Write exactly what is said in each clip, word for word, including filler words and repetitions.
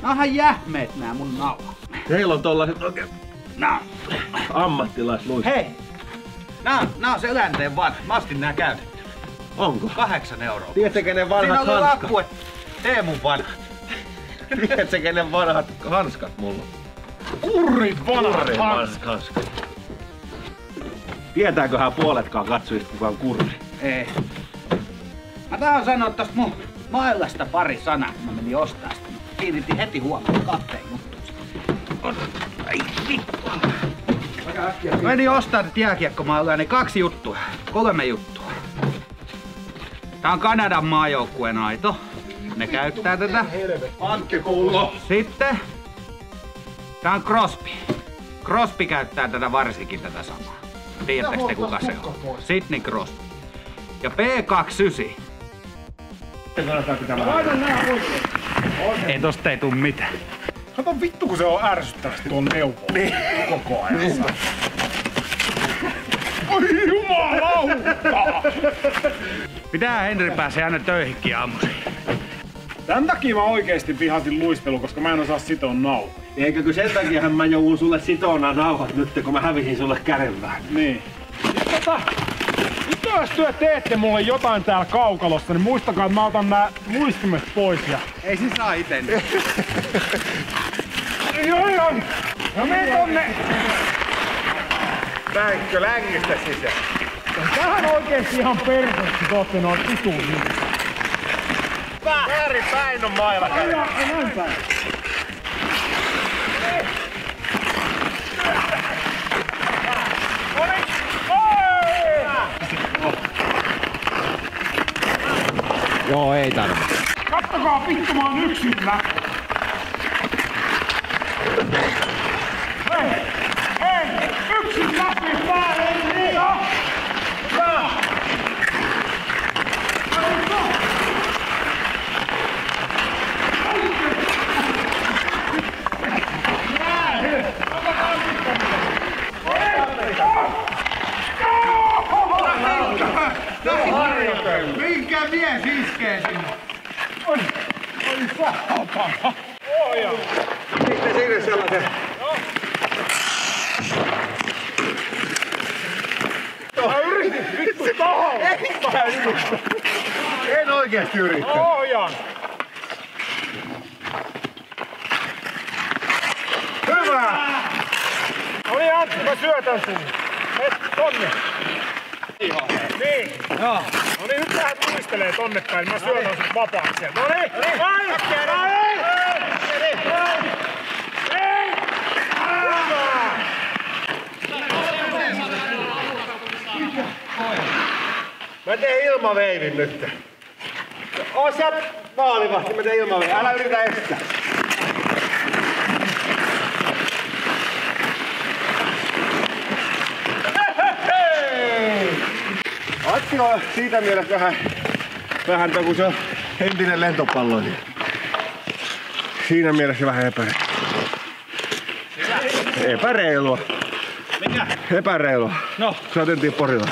Nahan jähmeet nää mun nauhat. Teillä on tollaset oikein Nää. ammattilaisluistot. Hei! Nää on, nää on selänteen vanhat. Mä ostin nää käytetty. Onko? Kahdeksan euroa. Tiedätkö kenen vanhat Siinä oli hanskat? lappu, et Teemun vanhat. Tiedätkö kenen vanhat hanskat mulla on? Kurrin vanhat Kurrin hanskat. hanskat. Tietääköhän puoletkaan katsojista kuka on kurri? Ei. Mä tahan sanoa tosta mun mailasta pari sanaa, kun mä menin ostaa sitä. Kiinnitin heti huomioon kahteen juttuun. Ai vittu. Menin ostaa tätä jääkiekkomailua, niin kaksi juttua. Kolme juttua. Tää on Kanadan maajoukkueen aito. Ne käyttää tätä. Pankkipullo. Sitten tää on Crosby. Crosby käyttää tätä varsinkin tätä samaa. Tiedättekö te kuka se on? Sidney Crosby. Ja P kaksikymmentäyhdeksän. Laitan nää oikein. Ei tosta ei tuu mitään. Kato vittu kun se on ärsyttävästi tuon neuvoon. Niin. Koko ajan. Niin. Oi jumalauta! Pitää Henri pääsee aina töihinkin aamuisin. Tän takia mä oikeesti vihasin luistelu, koska mä en osaa sitoa nauhoja. Eikö kun sen takiahan mä joudun sulle sitona nauhat nyt, kun mä hävisin sulle kädenvään. Niin. Nyt tota... Nyt jos työ teette mulle jotain täällä kaukalossa, niin muistakaa, että mä otan nää muistimet pois ja... Ei se saa ite nyt. Joo joo! No mene tonne! Näinkö längistä sisään? Tähän oikeesti ihan perseeksi te ootte noin ituun niin. Väärin päin on mailla käden. Ai näin päin. Joo, ei tarvi. Kattokaa vittu, mä oon yksin läpi. Hei! Hei! Yksin läpi päälle! Niin on! Hyvä! Minkä mies iskee sinne? Oi! Oi saatana! Oja! Sitten sinne sellaisen. Mä yritin vittu tohon! Mä yritin! En oikeesti yrittänyt. Ojan! Hyvä! No niin Antti, mä syötän sun. Mene tonne. Niin. Joo. No niin, nyt lähdet luistelee tonne päin. Mä syötän sut vapaaksi sieltä. No niin! Vai! Vai! Ei! Mä teen ilmaveivin nyt. Oo sä maalivahti, mä teen ilmaveivin. Älä yritä estää. Antti on siitä mielessä vähän, vähän kun se on entinen lentopalloilija. Siinä mielessä vähän epäreilua. Epäreilua. Mikä? Epäreilua. No. Soitettiin Porilla.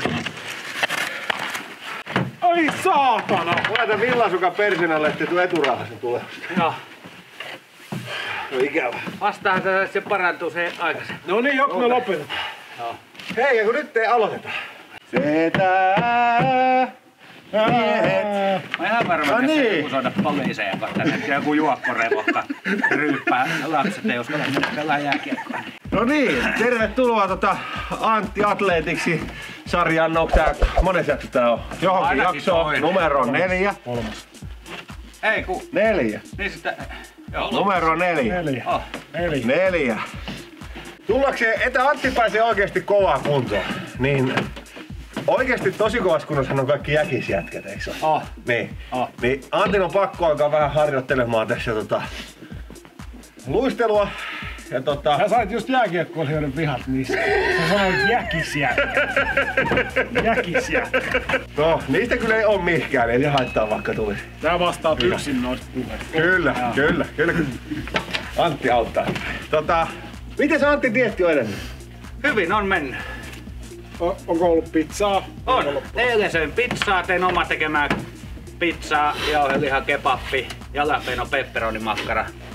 Ai saatana! Laita villasukan persin alle, ettei tuu eturauhasen tulemusta. Joo. No ikävä. Vastaan tätä, se parantuu se aikaisemmin. No niin, joko me lopetetaan? Joo. Hei, ja kun nyt ei aloiteta. Setää miehet. Mä ihan varma, No että niin. se joku soida poliiseja kohtaan, että joku juopporevohka ryyppää lapset ei uskalla mennä pelaa jääkiekkoa. No niin, tervetuloa tota Antti Atleetiksi sarjaan. Onko tää, mones jakso tää on? Johonkin Ainakin jaksoon. toinen. Numero neljä. Kolmas. Ei ku... Neljä. Niin sitä... Joo, Numero neljä. Neljä. Oh. Neljä. Neljä. Tullakseen, että Antti pääsee oikeesti kovaan kuntoon, niin oikeesti tosi kovassa kunnossahan on kaikki jäkisjätkät, eikö se ole? Oh. Niin. Oh. Niin Antin on pakko alkaa vähän harjoittelemaan tässä tota, luistelua. Ja tota... Sä sait just jääkiekkoilijoiden vihat niistä. Sä sanoit jäkisjätkä. Jäkisjätkä. No, niistä kyllä ei oo mihinkään, ei se haittaa vaikka tulisi. Tää vastaat yksin noista puheista. Kyllä, kyllä, kyllä, kyllä. Antti auttaa. Tota, miten se Antti dieetti on edennyt? Hyvin on mennyt. O- onko ollut pizzaa? On. Eilen söin pizzaa, tein oma tekemää pizzaa, jauheliha, kebappi, jalapeno, pepperonimakkara.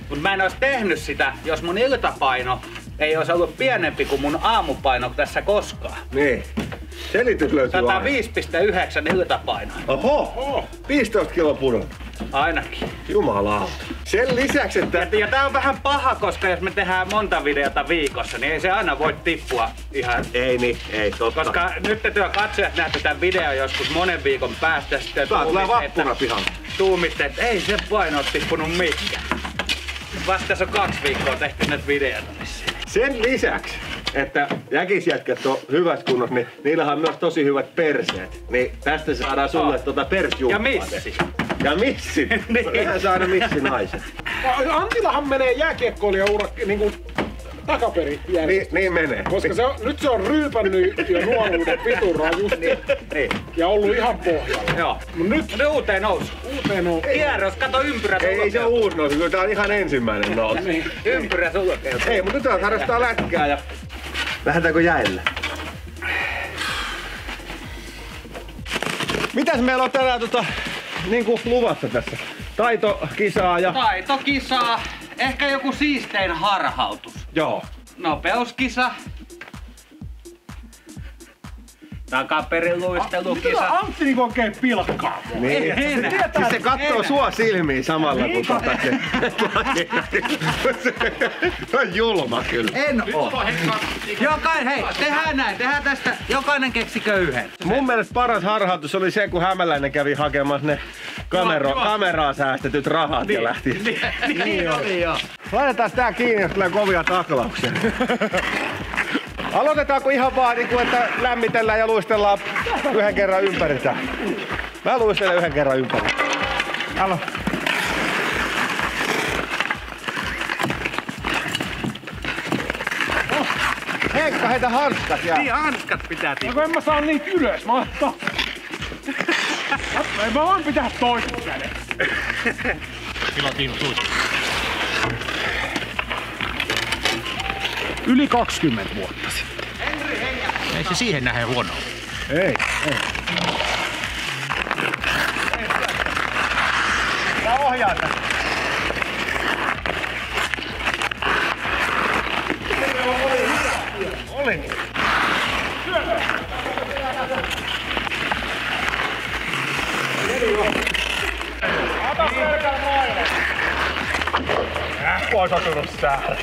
Mut mä en ois tehnyt sitä, jos mun iltapaino ei olisi ollut pienempi kuin mun aamupaino tässä koskaan. Niin. Selitys löytyy aina. sata viisi pilkku yhdeksän iltapaino. Oho! viisitoista kiloa pudonnut. Ainakin. Jumalauta. Sen lisäksi, että... Ja, ja tää on vähän paha, koska jos me tehdään monta videota viikossa, niin ei se aina voi tippua ihan... Ei niin, ei totta. Koska nyt te työ katsojat näette tämän videon joskus monen viikon päästä sitten Tää tulee vappuna pihalle. Tuumitte, että ei se paino ole tippunut mitkään. Vasta tässä on kaksi viikkoa tehty näitä videoita. Sen lisäksi, että jäkisjätkät on hyvässä kunnossa, niin niillähän on myös tosi hyvät perseet. Niin tästä saadaan sulle oh. tuota persjumppaa. Ja missi. Ja missi. Niin. Mehän saada missi naiset. Antillahan menee jääkiekkoilija ura niinku takaperin Niin, niin menee. Koska se on, nyt se on ryypännyt jo nuoruuden vitun rajusti. Niin, niin. Ja ollut ihan pohjalla. Joo. Mut nyt nyt uuteen nousu. Uuteen nousu. Kierros, kato ympyrä Ei, ei se sulkeutuu. ole uusi nousu, kyllä tää on ihan ensimmäinen nousu. Niin. Ympyrä sulkeutuu. Ei, mutta nyt on harrastaa lätkää ja... Lähdetäänkö jäillä? Mitäs meillä on tänään tota, niinku luvassa tässä? Taitokisaa ja... Taitokisaa. Ehkä joku siistein harhautus. Joo. Nopeuskisa. Takaperin luistelukisa. Kyllä Antti niinku oikein pilkkaa. Niin. Ei enää. Siis se kattoo Enää. sua silmiin samalla kun Niin. tota se... Se on julma kyllä. En oo. Jokainen, hei, tehdään näin. Tehdään tästä, jokainen keksikö yhden. Mun mielestä paras harhautus oli se, kun Hämäläinen kävi hakemassa ne kamero, Joo, joo. kameraa säästetyt rahat ja lähti. Niin, niin oli joo. Laitetaan tää kiinni, jos tulee kovia taklauksia. Aloitetaanko ihan vaan niin kuin, että lämmitellään ja luistellaan yhden kerran ympäri tää? Mä luistelen yhden kerran ympäri. Alo. Oh, Henkka, heitä hanskat jää. Niin, hanskat pitää Ja tippua. kun en mä saa niitä ylös, mä oon... Mä voin pitää toisen käden. Yli kaksikymmentä vuotta sitten. Ei se siihen nähden huono. Ei, ei. Mä ohjaan tätä. Oli. Ota pelkän maailman. Ähku on sotunut säällä.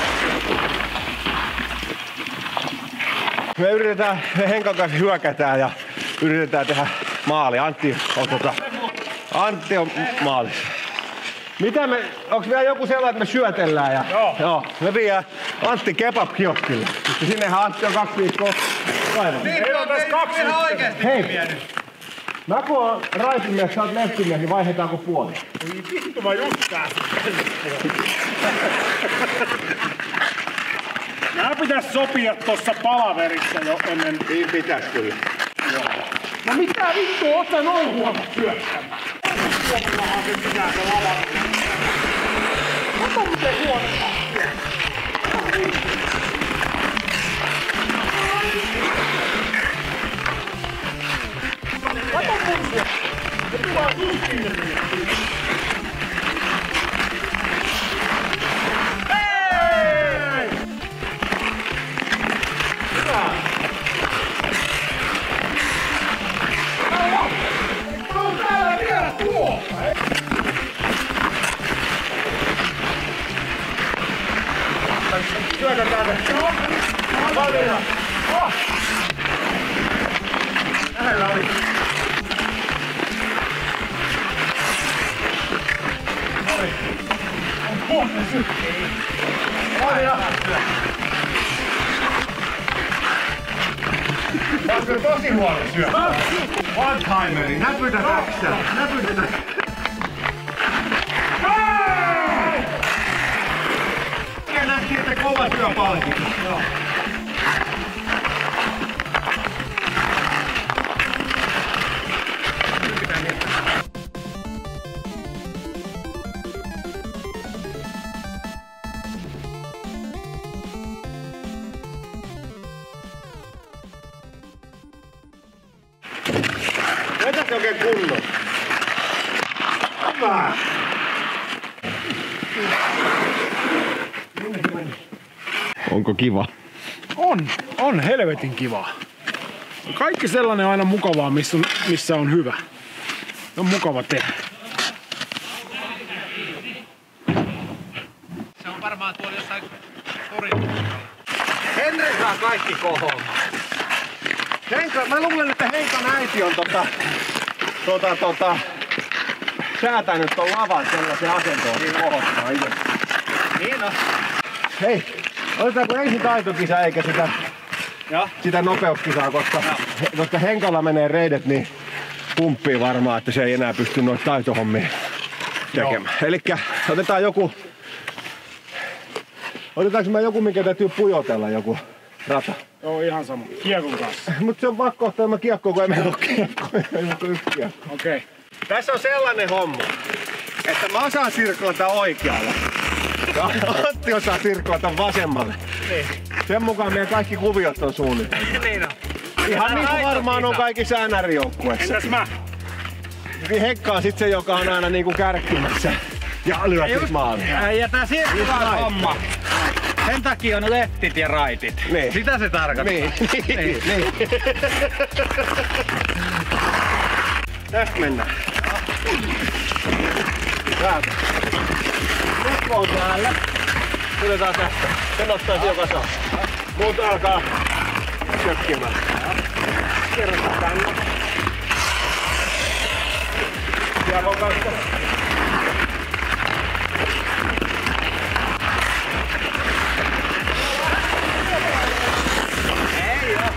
Me yritetään, me Henkan kanssa hyökätään ja yritetään tehdä maali. Antti on, tota, Antti on maalissa. Mitä me, onks vielä joku sellainen, että me syötellään ja... Joo. Joo. Me viedään Antti kebab-kioskille. Sinnehän Antti on kaksi viikkoa kaivannut. Meillä on tässä kaksi Ihan oikeesti Hei. vienyt. Mä kun oon raitinmies, sä oot leftimies, niin vaihdetaanko puoli? Vittu mä just pääsin. Nää pitäis sopia tossa palaverissa jo ennen. Niin pitäis kyllä. No mitä vittu, oot sä noin huono syöttämään? Huomallahan se pitää se lava. Ota miten huono. Kato mun se. Se tulee just sinne. Hei! Hyvä. On täällä vielä tuo! Syötetään se. Joo. Valmiina. Oh. Lähellä oli. Oli. On puolta sykkii. Valmiina. Tää on kyllä tosi huono syö. One-timeri, näpytä täksä. Näpytä täksä. Nähtiin, että kova syö palkinto. Joo. Vetätkö oikein kunnon? Hyvä. Onko kiva? On, on helvetin kiva. Kaikki sellainen on aina mukavaa, missä on, missä on hyvä. On mukava tehdä. Se on varmaan tuolla jossain korin. Henri saa kaikki kohoamaan. Henka, mä luulen, että Henkan äiti on tota, tota, tota, säätänyt ton lavan sellaisen asentoon, niin kohottaa itse. Niin on. Hei, otetaanko ensin taitokisa eikä sitä, Joo. sitä nopeuskisaa, koska, he, koska Henkalla menee reidet niin pumppii varmaan, että se ei enää pysty noita taitohommia tekemään. Elikkä otetaan joku, otetaanko mä joku, mikä täytyy pujotella, joku rata? Joo, ihan sama. Kiekon kanssa. Mut se on pakko ottaa ilman kiekkoa, kun ei meillä ole kiekkoa. Ei ole yksi kiekko. Okei. Okay. Tässä on sellainen homma, että mä osaan sirklata oikealle. Ja Antti osaa sirklata vasemmalle. Niin. Sen mukaan meidän kaikki kuviot on suunniteltu. Niin on. Ihan niin kuin varmaan on kaikissa äänärijoukkueissa. Entäs mä? Niin Henkka on sit se, joka on aina niinku kärkkimässä. Ja lyö sit maaliin. Ja tää sirkkulaan homma. Sen takia on leftit ja raitit. Niin. Sitä se tarkoittaa. Niin, niin, niin. Tästä mennään. Täältä. Nyt on täällä. Tuletaan tästä. Sen ottaisi joka saa. Muut alkaa sökkimään. Kerrotaan tänne. Kiekon kanssa. Ei oo.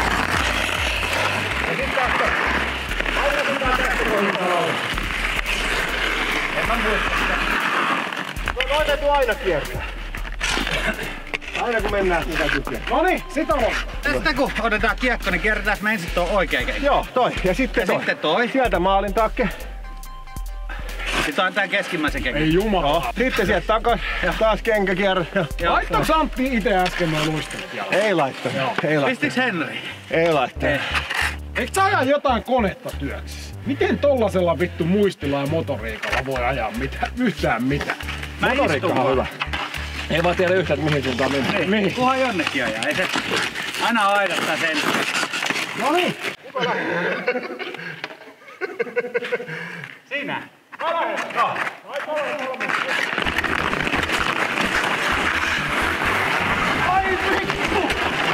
Ja sit tästä. Aina kun tää tästä kohdalla on. En mä muista sitä. No noin täytyy aina kiertää. Aina kun mennään, niin täytyy kiertää. Noniin, sit on. Tästä kun otetaan kiekko, niin kierretään me ensin tuo oikea keikko. Joo, toi. Ja sitten Ja toi. sitten toi. Sieltä maalin takke. Sitten on tän keskimmäisen keikko. Ei jumala. Joo. Sitten sieltä takas. Ja taas kenkäkierre. Joo. Laittaa Santti ite äsken noin luistelut jalan. Ei laittanut. Ei laittanut. Pistiks Henri? Ei laittanut. Eikö sä aja jotain konetta työksessä? Miten tollasella vittu muistilla ja motoriikalla voi ajaa mitään, yhtään mitään? Mä Motoriikka on hyvä. Ei vaan tiedä yhtään, että mihin suuntaan mennään. Niin. Niin. Kunhan jonnekin ajaa. Ei se aina aidattaa sen. Noniin. Sinä. Mä lähetän. Joo. Ai kolme Ai vittu!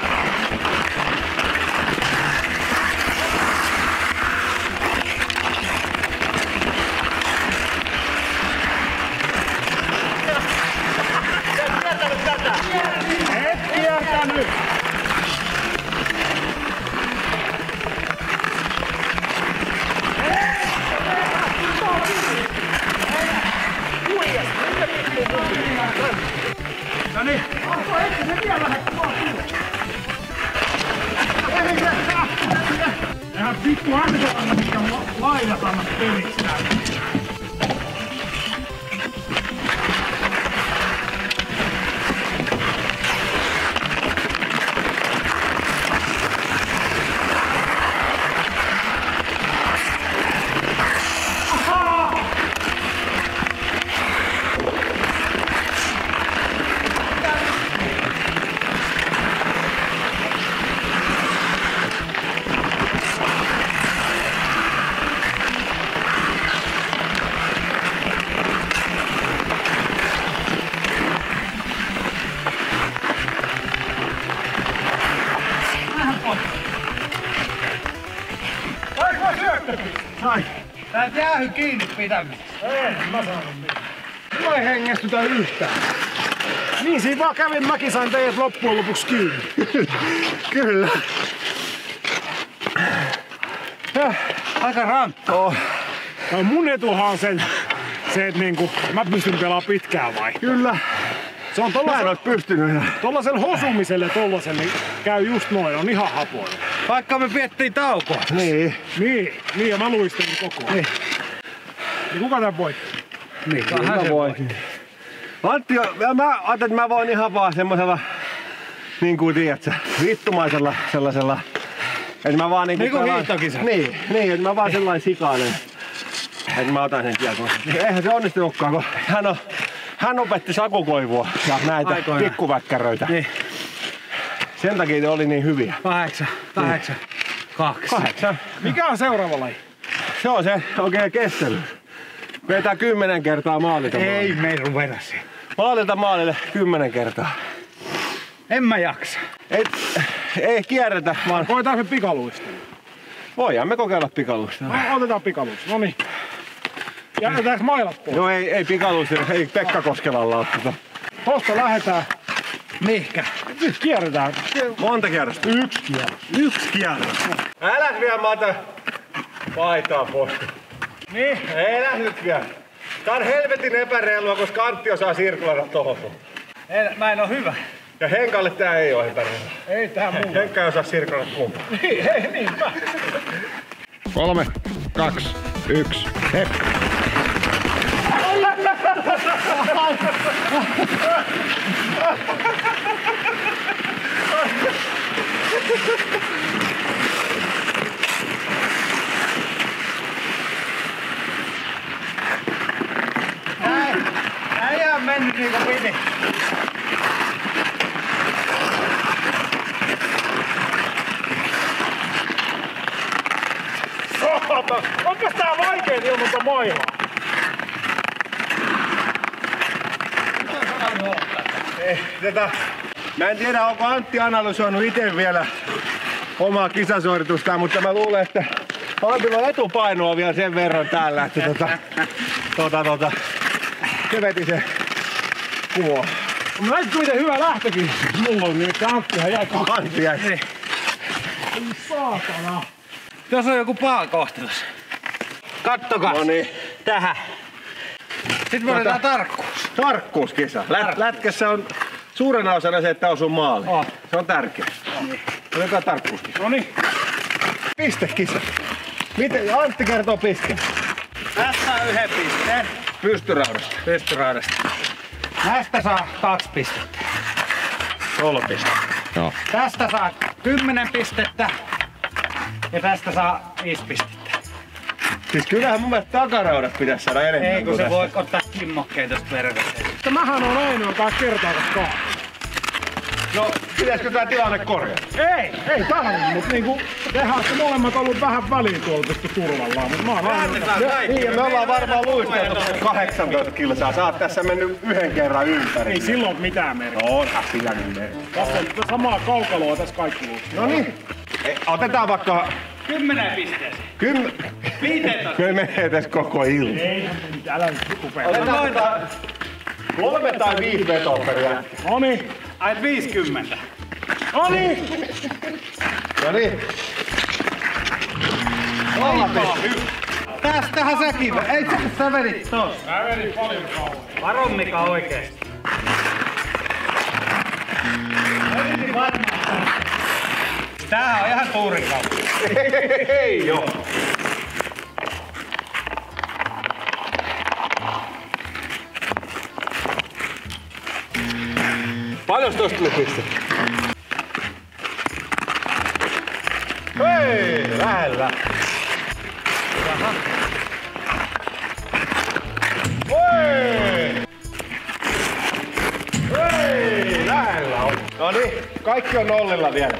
Et kiertänyt! Noniin. Eihän vittu anna, mitkä laidat anna peliksi näin. Ai. Tää jäähy kiinni pitämistä. Ei, mä sanon mitään. Mulla ei hengästytä yhtään. Niin siinä vaan kävin, mäkin sain teidät loppujen lopuksi kiinni. Kyllä. Aika rankka. Oh. No mun etuhan on sen, se, että niinku, mä pystyn pelaamaan pitkään vai. Kyllä. Se on Mä en tollasella, ois pystynyt enää. tollasella hosumiselle tollaselle niin käy just noin, on ihan hapoilla. Vaikka me piettiin taukoa. Niin. Niin, niin ja mä luistelin koko ajan. Niin. Niin kuka tän voitti? Niin, Mä voin. Antti, mä ajattelin, että mä voin ihan vaan semmosella, niin kuin tiedätkö, vittumaisella sellaisella, että mä vaan niinku... Niin kuin pelaan- hiihtokisa. Niin, niin, että mä vaan sellainen sikainen, että mä otan sen kiekon. Eihän se onnistunutkaan, kun hän on, hän opetti sakukoivua ja näitä Aikoinaan. pikkuväkkäröitä. Niin. Sen takia ne oli niin hyviä. Kahdeksan, kahdeksan, kaksi. Kahdeksan. Mikä on seuraava laji? Se on se oikein kestely. Vetää kymmenen kertaa maalilta Ei maalille. me ruveta siihen. Maalilta maalille kymmenen kertaa. En mä jaksa. Ei, ei kierretä, vaan Koetaan se pikaluistelu. voidaan me kokeilla pikaluistelua. No, otetaan pikaluistelu. Noniin. Jätetäänkö mailat pois? Joo, ei, ei pikaluistelua, ei Pekka Koskelalla ole tota. Tosta lähdetään. Mihkä? Nyt kierretään. Monta kierrosta? Yksi kierros. Yksi kierros. Älä vie Mata paitaa pois. Niin. Ei lähde nyt vielä. Tää on helvetin epäreilua, koska Antti osaa sirkuloida tohon. En, mä en oo hyvä. Ja Henkalle tää ei oo epäreilua. Ei tää muu. Henkka ei osaa sirkuloida kumpaa. Niin, hei, niinpä. Kolme, kaksi, yksi, hep. Äijä on mennyt niinku piti. Saata! Onpas tää vaikeet ilman tota mailaa? Ei, tätä. Mä en tiedä, onko Antti analysoinut itse vielä omaa kisasuoritustaan, mutta mä luulen, että Antilla on etupainoa vielä sen verran täällä, että tota, tota, tota, se veti se kuva. Mä näytin miten hyvä lähtökin. Mulla on nimittäin Anttihan jäi kaksi. Antti jäi. Niin. Ei saatana. Tuossa on joku paakohtelussa. Kattokaa. No niin. Tähän. Sitten me otetaan tarkkuus. Tarkkuuskisa. Lät, lätkässä on suurena osana se, että osuu maaliin. Oh. Se on tärkeä. Otetaan tarkkuuskisa. Noniin. Pistekisa. Miten Antti kertoo pisteen? Tässä on yhden pisteen. Pystyraudasta. Pystyraudasta. Näistä saa kaksi pistettä. Kolme pistettä. Joo. Tästä saa kymmenen pistettä. Ja tästä saa viisi pistettä. Siis kyllähän mun mielestä takaraudat pitäisi saada enemmän. Ei kun kuin se tästä. voi ottaa kimmokkeen tosta verkosta. Mutta mähän on ainoa, joka kertaa kaa. No, pitäisikö tää tilanne korjata? Ei, ei tarvitse, mutta niinku tehän olette molemmat ollut vähän väliin tuolla pysty turvallaan, mutta mä oon ainoa. Niin, ja me ollaan varmaan luisteltu kahdeksantoista kilsaa. Sä oot tässä mennyt yhden kerran ympäri. Ei silloin ole mitään merkitystä. No, onhan sillä nyt ne. Tässä on samaa kaukaloa tässä kaikki luut. No niin. Otetaan vaikka Kymmenen pisteeseen. kymmen... Viiteentoista. Kyllä menee tässä koko ilta. Eihän me mitään, älä nyt rupea. Otetaan tota kolme tai viisi vetoa per jätkä. Noniin, Ai viisikymmentä. noniin. No niin. Tästähän säkin. Ei sä, sä vedit tos. Mä vedin paljon kauan. Varo Mika oikeesti. Vedin varmaan. Tää on ihan suurin kauppa. Ei joo. Paljon tosta tuli pistettä? Hei, lähellä. Hei! Hei, lähellä on. No niin, kaikki on nollilla vielä.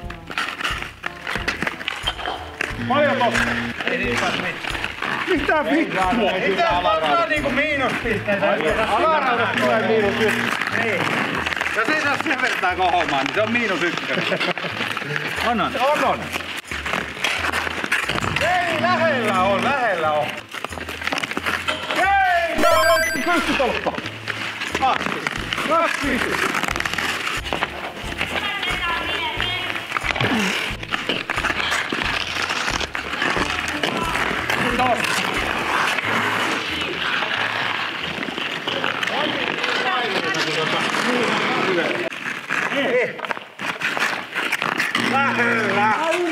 Paljon tosta. Ei niin paljon mitään. Mitä vittua? Ei tää ottaa niinku miinuspisteitä. Alaraudat tulee miinus yksi. Niin. Jos ei saa sen vertaa kohomaan, niin se on miinus ykkönen. On on. On on. Ei, lähellä on, lähellä on. Hei, mä oon pystutolppa. Kaksi. Kaksi. Lähellä.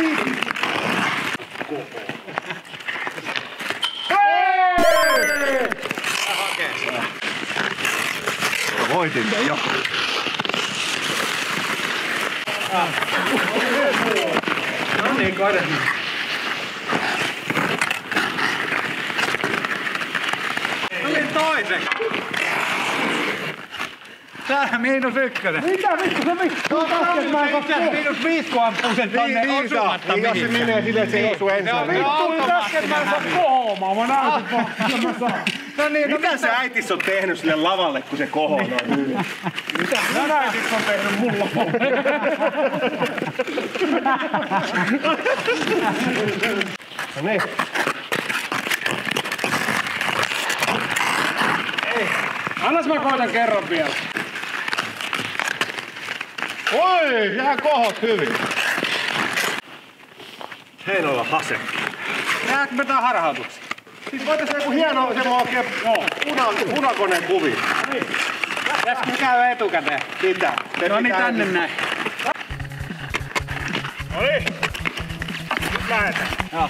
Voitin jo. No niin, koitan. Tulin toiseksi. Tää miinus ykkönen. Mitä vittu se vittu? Miinus viisi kun ampuu sen tonne osumatta niin, jos se menee silleen, että se ei osu ensin. Vittu, äsken mä en saa kohoamaan, mä näytin vaan, mitä mä saan. No niin, no Mitä se äitis on tehnyt sille lavalle, kun se kohoo noin hyvin? Mitä sä näitit on tehnyt mulla? No niin. Annas mä koitan kerran vielä. Oi, jää kohot hyvin. Heinolla hase. jääkö me tää harhautuksi? Siis voitais joku hieno semmoinen oikein puna, punakoneen kuvi. Pitäisikö me käydä etukäteen? Mitä? No niin, tänne näin. Noniin. Nyt lähetään. Joo.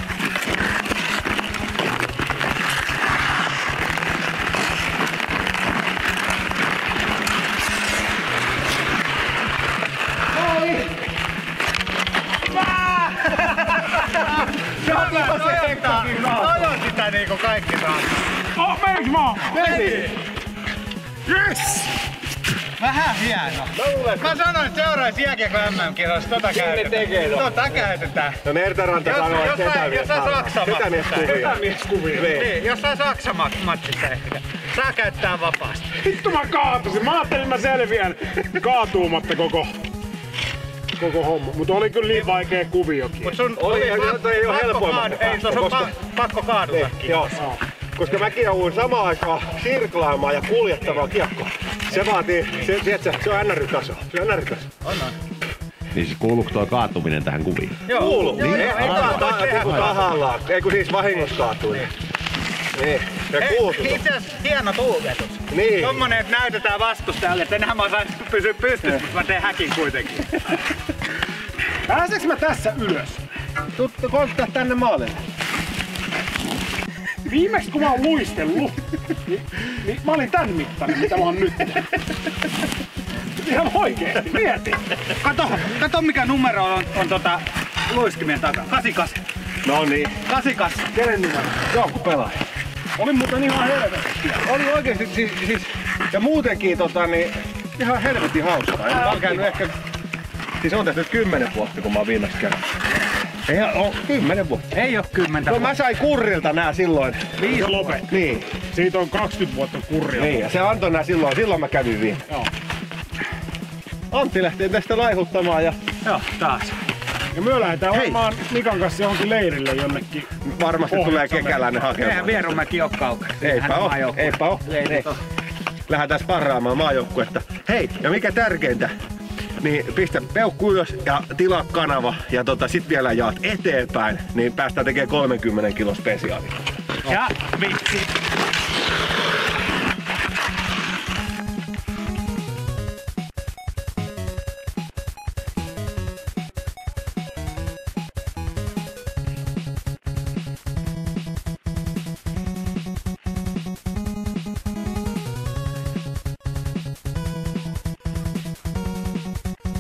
Ajoin sitä niinku kaikki taas. Oh, menikö mä? Meni! Yes! Vähän hieno. Mä sanoin, että seuraavassa jääkiekko M M-kisoissa tota käytetään. Tota käytetään. No Nerteranta Jos- sanoo, että jos sä- setämies jos sä Saksa setämieskuvia. Setämieskuvia. Niin, jos sä Saksa-matsissa ehkä. Saa käyttää vapaasti. Vittu mä kaatusin. Mä ajattelin mä selviän kaatuumatta koko, koko homma. Mut oli kyllä niin vaikea kuviokin. Mut sun Oli, oli ja toi ei oo pakko helpoimmat. kaadu- Ei, sun on Koska- pa- pakko kaadutakin. Niin, joo. Koska mäkin jouduin samaan aikaan sirklaamaan ja kuljettamaan kiekkoa. Se vaatii, se, tiedätkö, se on N R-taso. Se on N R-taso. Niin siis kuuluuko tuo kaatuminen tähän kuviin? Kuuluu. Joo, Ei, joo, ei joo, ta- joo, ta- tehdä niinku noin. tahallaan. Ei kun siis vahingossa kaatui. Niin. Se Ei, kuuluu. itse asiassa hieno tuuletus. Niin. Tommonen, että näytetään vastustajalle, että enää mä osaan pysyä pystyssä, mutta mä teen häkin kuitenkin. Pääseekö mä tässä ylös? Tuttu koittaa tänne maalille. Viimeksi kun mä oon luistellut, niin, niin mä olin tän mittainen, mitä mä oon nyt. Ihan oikeesti, mieti. Kato, kato mikä numero on, on tota luiskimien takana. kahdeksankymmentäkahdeksan. No niin. kahdeksankymmentäkahdeksan. Kenen numero? Joku pelaaja. Oli muuten ihan helvetti. Oli oikeesti siis, siis ja muutenkin tota niin ihan helvetin hauskaa. Ja mä oon käynyt ehkä, siis on tässä nyt kymmenen vuotta kun mä oon viimeksi käynyt. Ei oo kymmenen vuotta. Ei oo kymmentä. No mä sain kurrilta nää silloin. Viisi lopetti. Niin, Siitä on kaksikymmentä vuotta kurria. niin ja se antoi nää silloin, silloin mä kävin viime. Joo. Antti lähtee tästä laihuttamaan ja Joo, taas. Ja me lähdetään Hei. varmaan Mikan kanssa johonkin leirille jonnekin. varmasti tulee Pohjois-Amerikkaan. kekäläinen hakemaan. Eihän Vierumäki oo kaukana. Eipä oo, eipä oo. Leirit Ei. on. Lähdetään sparraamaan maajoukkuetta. Hei, ja mikä tärkeintä, niin pistä peukku ylös ja tilaa kanava ja tota, sit vielä jaat eteenpäin, niin päästään tekemään kolmenkymmenen kilon spesiaali. Ja vitsi.